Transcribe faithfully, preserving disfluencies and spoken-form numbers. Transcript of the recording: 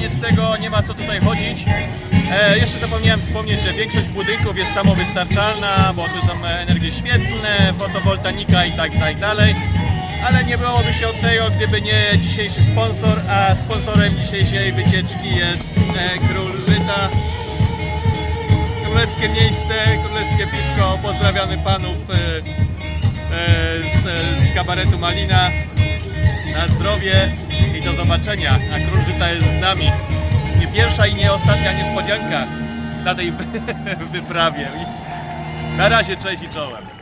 koniec tego, nie ma co tutaj chodzić. E, jeszcze zapomniałem wspomnieć, że większość budynków jest samowystarczalna, bo tu są energie świetlne, fotowoltaika i tak, tak dalej. Ale nie byłoby się od tego, gdyby nie dzisiejszy sponsor, a sponsorem dzisiejszej wycieczki jest e, Król Lyta. Królewskie miejsce, królewskie piwko, pozdrawiamy panów e, e, z, z kabaretu Malina. Na zdrowie i do zobaczenia, a Król Żyta jest z nami. Nie pierwsza i nie ostatnia niespodzianka na tej wyprawie. Na razie, cześć i czołem.